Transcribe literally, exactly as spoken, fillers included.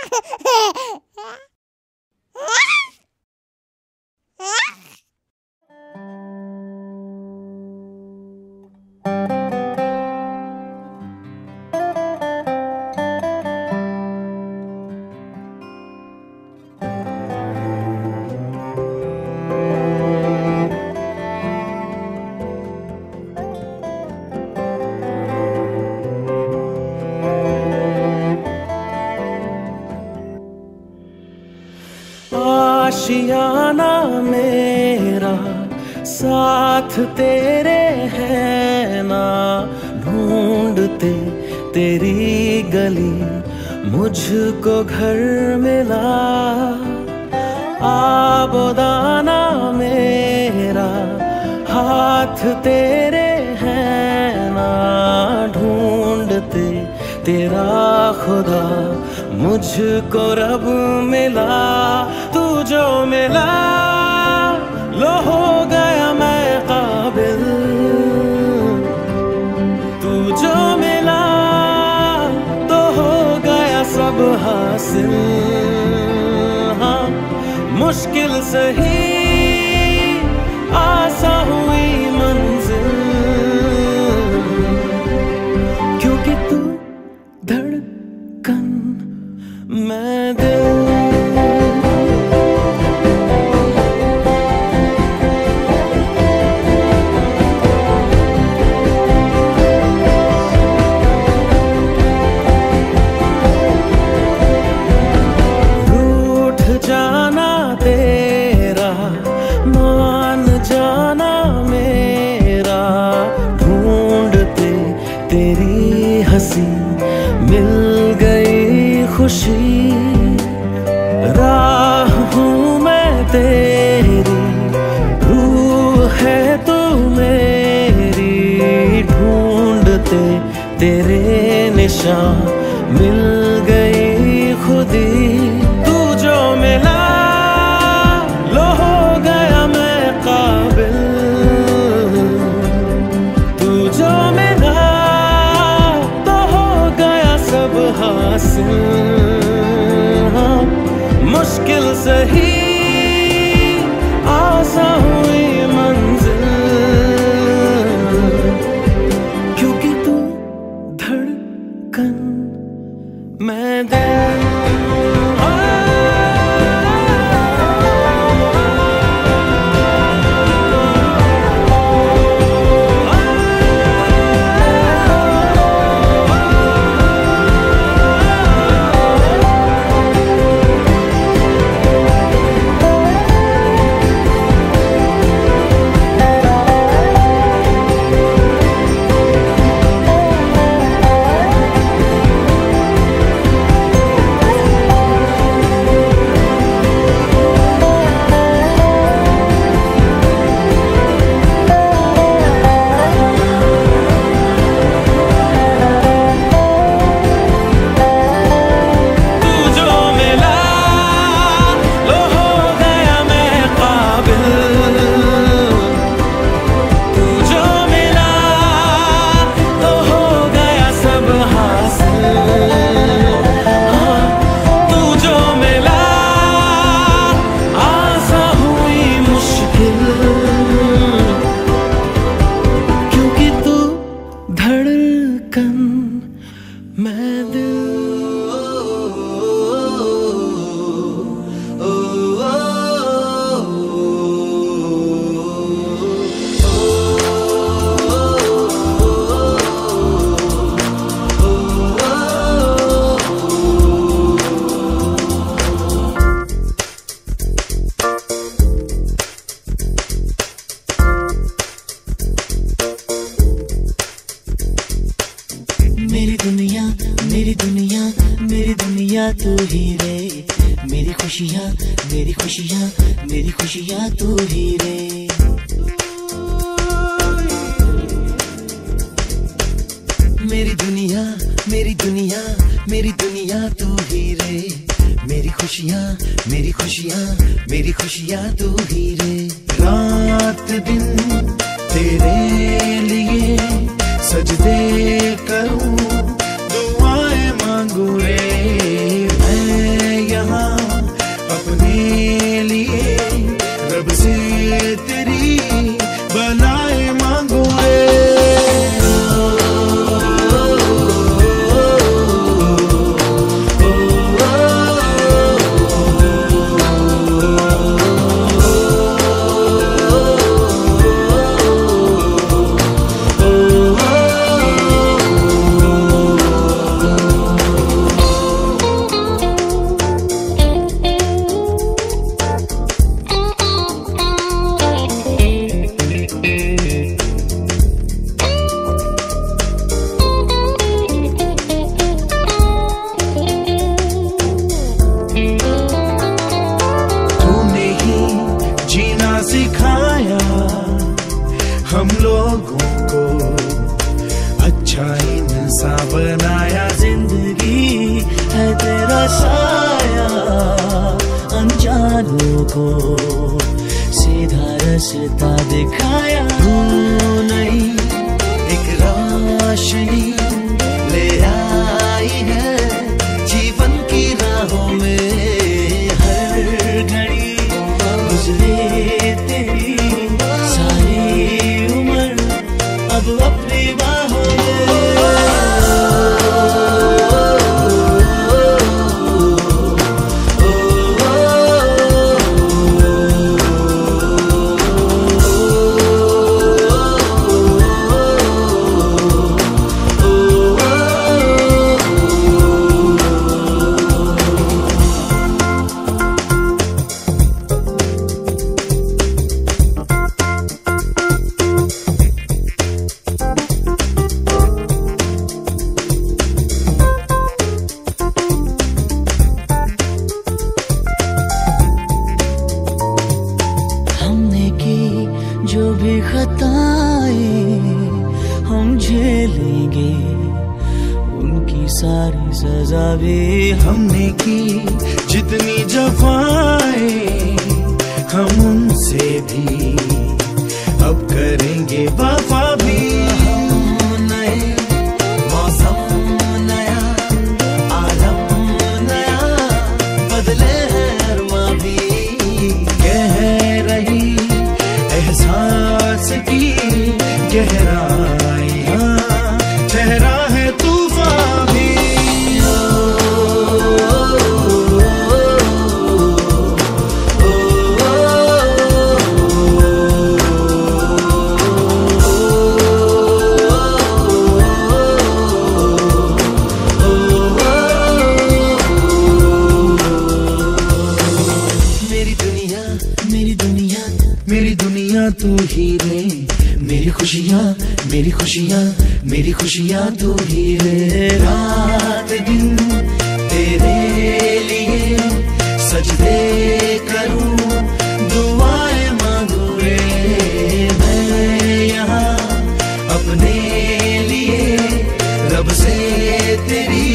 आशियाना मेरा साथ तेरे है ना, ढूंढते तेरी गली मुझको घर मिला। आबोदाना मेरा हाथ तेरे है ना, ढूंढते तेरा खुदा मुझको रब मिला। तू जो मिला लो हो गया मैं काबिल, तू जो मिला तो हो गया सब हासिल। हाँ मुश्किल सही आसा हुई मंजिल, क्योंकि तू धड़कन मैं दिल। तेरी हंसी मिल गई खुशी, राह हूँ मैं तेरी, रूह है तू मेरी। ढूंढते तेरे निशान मिल गई खुदी। तू जो मिला लो हो गया मैं काबिल, तू जो मिला हासिल। हाँ मुश्किल सही आसा हुई मंजिल, क्योंकि तू धड़कन मैं दिल। मेरी दुनिया मेरी दुनिया मेरी दुनिया तू ही रे। मेरी खुशियाँ मेरी खुशियाँ मेरी खुशियाँ तू ही रे। मेरी दुनिया मेरी दुनिया मेरी दुनिया तू ही रे। मेरी खुशियाँ मेरी खुशियाँ मेरी खुशियाँ तू ही रे। रात दिन तेरे लिए सजदे करूं, दुआएं मांगू रे मैं। छाया तू नहीं एक रोशनी ले आई है जीवन की राहों में। हर घड़ी गुजरे तेरी सारी उम्र अब अपनी बाहों में। जो भी खताएं हम झेलेंगे उनकी सारी सजा भी हमने की जितनी जफाएं हम उनसे भी अब करेंगे वफा भी। नए मौसम नया आलम नया बदले हैं अरमा भी कह रही एहसास की गहराइयां ठहरा है तूफान भी। मेरी दुनिया मेरी दुनिया मेरी दुनिया तू ही रे, मेरी खुशियाँ मेरी खुशियाँ मेरी खुशियाँ तू ही रे। रात दिन तेरे लिए सजदे करूँ दुआएं मांगू रे मैं यहाँ अपने लिए रब से तेरी